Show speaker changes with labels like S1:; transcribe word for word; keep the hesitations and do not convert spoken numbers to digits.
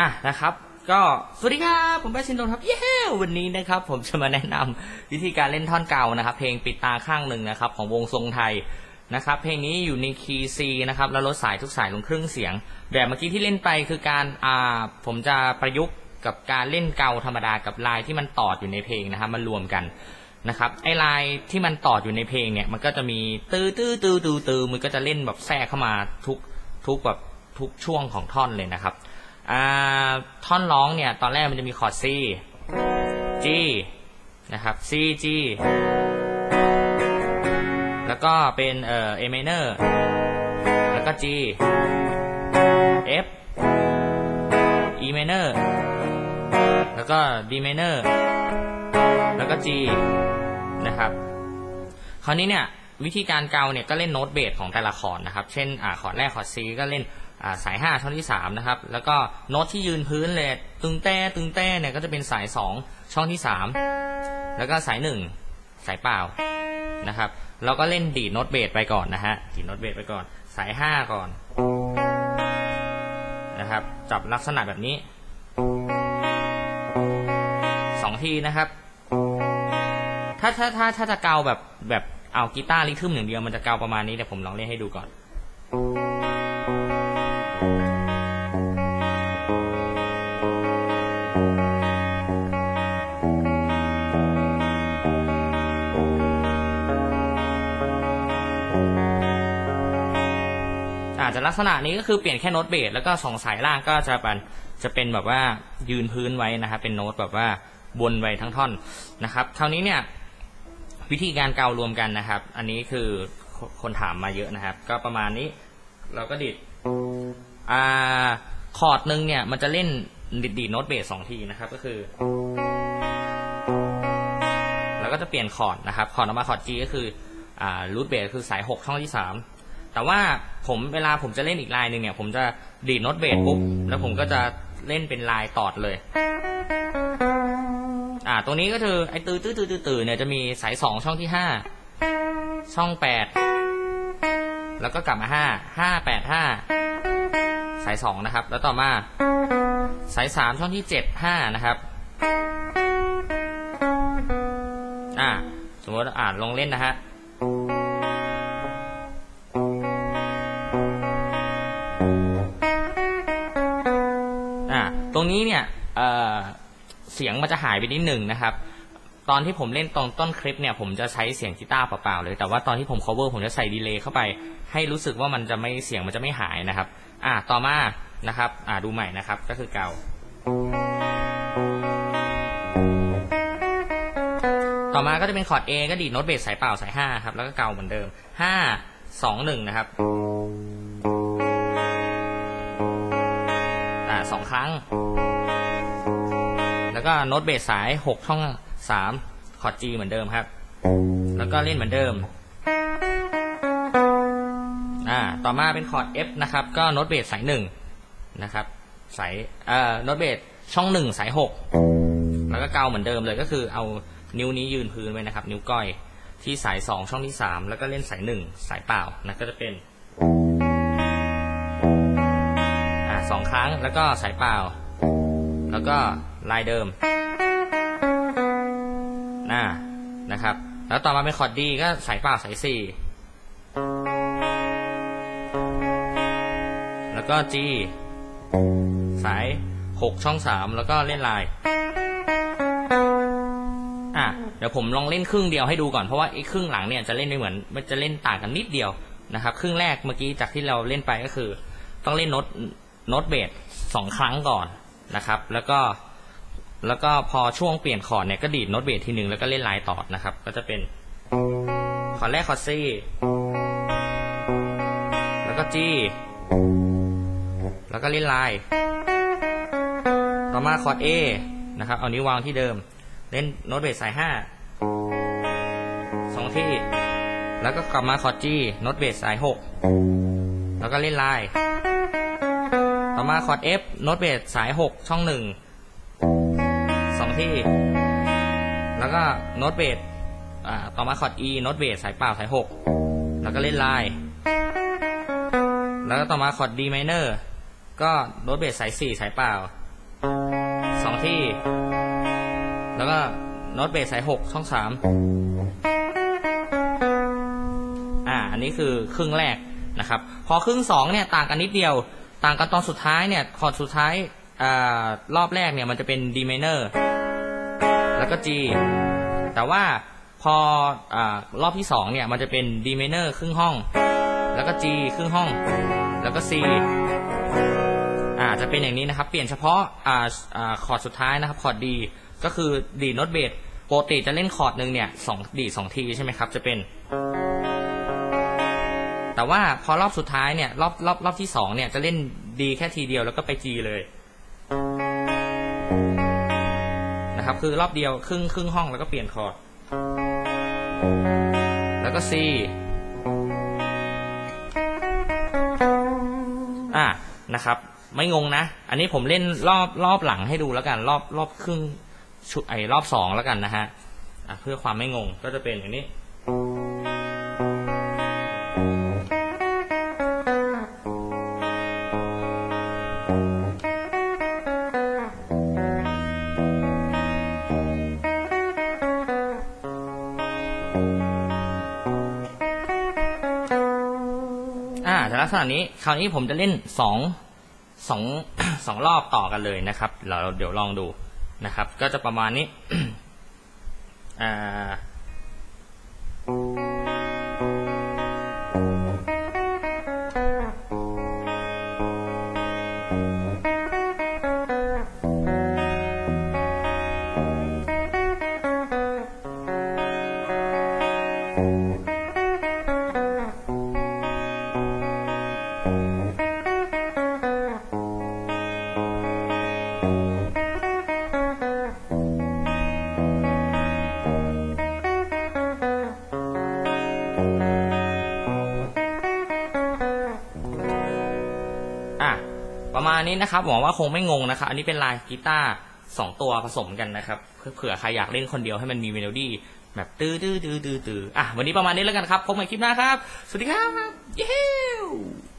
S1: อ่ะนะครับก็สวัสดีครับผมแบชินโดนครับเย้วันนี้นะครับผมจะมาแนะนำวิธีการเล่นท่อนเก่านะครับเพลงปิดตาข้างหนึ่งนะครับของวงทรงไทยนะครับเพลงนี้อยู่ในคีย์ C นะครับแล้วลดสายทุกสายลงครึ่งเสียงแบบเมื่อกี้ที่เล่นไปคือการอ่าผมจะประยุกต์กับการเล่นเกาธรรมดากับลายที่มันต่ออยู่ในเพลงนะครับมันรวมกันนะครับไอ้ลายที่มันต่ออยู่ในเพลงเนี่ยมันก็จะมีตื้อตื้อตื้อตื้อตื้อมันก็จะเล่นแบบแทรกเข้ามาทุกทุกแบบทุกช่วงของท่อนเลยนะครับอ่าท่อนร้องเนี่ยตอนแรกมันจะมีคอร์ด C G นะครับ C G แล้วก็เป็นเอ่อ A minor แล้วก็ G F E minor แล้วก็ D minor แล้วก็ G นะครับคราวนี้เนี่ยวิธีการเกาเนี่ยก็เล่นโน้ตเบสของแต่ละคอร์ดนะครับเช่นอ่าคอร์ดแรกคอร์ด C ก็เล่นสายห้าช่องที่สามนะครับแล้วก็โน้ตที่ยืนพื้นเลยตึงแต้ตึงแต้เนี่ยก็จะเป็นสายสองช่องที่สามแล้วก็สายหนึ่งสายเปล่านะครับเราก็เล่นดีดโน้ตเบสไปก่อนนะฮะดีดโน้ตเบสไปก่อนสายห้าก่อนนะครับจับลักษณะแบบนี้สองทีนะครับถ้าถ้าถ้าถ้าจะเกาแบบแบบเอากีตาร์ริทึมอย่างเดียวมันจะเกาประมาณนี้แต่ผมลองเล่นให้ดูก่อนอาจจะลักษณะนี้ก็คือเปลี่ยนแค่โน้ตเบสแล้วก็สองสายล่างก็จะเป็นจะเป็นแบบว่ายืนพื้นไว้นะครับเป็นโน้ตแบบว่าบนไว้ทั้งท่อนนะครับคราวนี้เนี่ยวิธีการเการวมกันนะครับอันนี้คือคนถามมาเยอะนะครับก็ประมาณนี้เราก็ดิดอ่าคอร์ดหนึ่งเนี่ยมันจะเล่นดิดดีดโน้ตเบสสองทีนะครับก็คือแล้วก็จะเปลี่ยนคอร์ดนะครับคอร์ดออกมาคอร์ด G ก็คืออ่ารูทเบสคือสายหกช่องที่สามแต่ว่าผมเวลาผมจะเล่นอีกลายหนึ่งเนี่ยผมจะดีดโน้ตเบสปุ๊บแล้วผมก็จะเล่นเป็นลายตอดเลยอ่าตรงนี้ก็คือไอ้ตื้อตื้อตื้อตื้อเนี่ยจะมีสายสองช่องที่ห้าช่องแปดแล้วก็กลับมาห้าห้าแปดห้าสายสองนะครับแล้วต่อมาสายสามช่องที่เจ็ดห้านะครับอ่าสมมติอ่านลองเล่นนะฮะตรงนี้เนี่ย เ, เสียงมันจะหายไปนิดหนึ่งนะครับตอนที่ผมเล่นตอนต้นคลิปเนี่ยผมจะใช้เสียงกีตาร์เปล่าๆเลยแต่ว่าตอนที่ผม cover ผมจะใส่ดีเลย์เข้าไปให้รู้สึกว่ามันจะไม่เสียงมันจะไม่หายนะครับอ่าต่อมานะครับอ่าดูใหม่นะครับก็คือเกาต่อมาก็จะเป็นคอร์ด A ก็ดีดโน้ตเบสสายเปล่าสายห้าครับแล้วก็เกาเหมือนเดิมห้า สอง หนึ่งนะครับอ่าสองครั้งแล้วก็โน้ตเบสสายหกช่องสามคอร์ด G เหมือนเดิมครับแล้วก็เล่นเหมือนเดิมอ่าต่อมาเป็นคอร์ด F นะครับก็โน้ตเบสสายหนึ่งนะครับสายเอ่อโน้ตเบสช่องหนึ่งสายหกแล้วก็เกาเหมือนเดิมเลยก็คือเอานิ้วนี้ยืนพื้นไว้นะครับนิ้วก้อยที่สายสองช่องที่สามแล้วก็เล่นสายหนึ่งสายเปล่านะก็จะเป็นอ่าสองครั้งแล้วก็สายเปล่าแล้วก็ลายเดิมน่านะครับแล้วต่อมาเป็นคอร์ด D ก็สายเปล่าสายสี่แล้วก็ G สายหกช่องสามแล้วก็เล่นลายอ่ะเดี๋ยวผมลองเล่นครึ่งเดียวให้ดูก่อนเพราะว่าไอ้ครึ่งหลังเนี่ยจะเล่นไม่เหมือนมันจะเล่นต่างกันนิดเดียวนะครับครึ่งแรกเมื่อกี้จากที่เราเล่นไปก็คือต้องเล่นโน้ตโน้ตเบสสองครั้งก่อนนะครับแล้วก็แล้วก็พอช่วงเปลี่ยนคอร์ดเนี่ยก็ดีดโน้ตเบสทีหนึ่งแล้วก็เล่นลายต่อนะครับก็จะเป็นคอร์ดแรกคอร์ด C แล้วก็ G แล้วก็เล่นลายต่อมาคอร์ด A นะครับเอานิ้ววางที่เดิมเล่นโน้ตเบสสายห้าสองที่แล้วก็กลับมาคอร์ด G โน้ตเบสสายหกแล้วก็เล่นลายต่อมาคอร์ด F โน้ตเบสสายหกช่องหนึ่งสองที่แล้วก็โน้ตเบสอ่าต่อมาคอร์ด E โน้ตเบสสายเปล่าสายหกแล้วก็เล่นลายแล้วก็ต่อมาคอร์ด D minor ก็โน้ตเบสสายสี่สายเปล่าสองที่แล้วก็โน้ตเบสสายหกช่องสามอ่าอันนี้คือครึ่งแรกนะครับพอครึ่งสองเนี่ยต่างกันนิดเดียวต่างกันตอนสุดท้ายเนี่ยคอร์ดสุดท้ายอ่ารอบแรกเนี่ยมันจะเป็น D minor แล้วก็ G แต่ว่าพออ่ารอบที่สองเนี่ยมันจะเป็น D minor ครึ่งห้องแล้วก็ G ครึ่งห้องแล้วก็ C อ่าจะเป็นอย่างนี้นะครับเปลี่ยนเฉพาะอ่าอ่าคอร์ดสุดท้ายนะครับคอร์ด D ก็คือดีดโน้ตเบสปกติจะเล่นคอร์ดหนึ่งเนี่ยสองดีดสองทีใช่ไหมครับจะเป็นแต่ว่าพอรอบสุดท้ายเนี่ยรอบรอบรอบที่สองเนี่ยจะเล่นดีแค่ทีเดียวแล้วก็ไป G เลยนะครับคือรอบเดียวครึ่งครึ่งห้องแล้วก็เปลี่ยนคอร์ดแล้วก็ C อ่ะนะครับไม่งงนะอันนี้ผมเล่นรอบรอบหลังให้ดูแล้วกันรอบรอบครึ่งชุดไอ้รอบสองแล้วกันนะฮะอ่ะเพื่อความไม่งงก็จะเป็นอย่างนี้อ่าแต่ลักษณะนี้คราวนี้ผมจะเล่นสองสองสองรอบต่อกันเลยนะครับเราเดี๋ยวลองดูนะครับก็จะประมาณนี้อ่าประมาณนี้นะครับหวังว่าคงไม่งงนะครับอันนี้เป็นลายกีตาร์สองตัวผสมกันนะครับเผื่อใครอยากเล่นคนเดียวให้มันมีเมโลดี้แบบตื้อตื้อตื้อตื้อตื้ออ่ะวันนี้ประมาณนี้แล้วกันครับพบกันคลิปหน้าครับสวัสดีครับเย้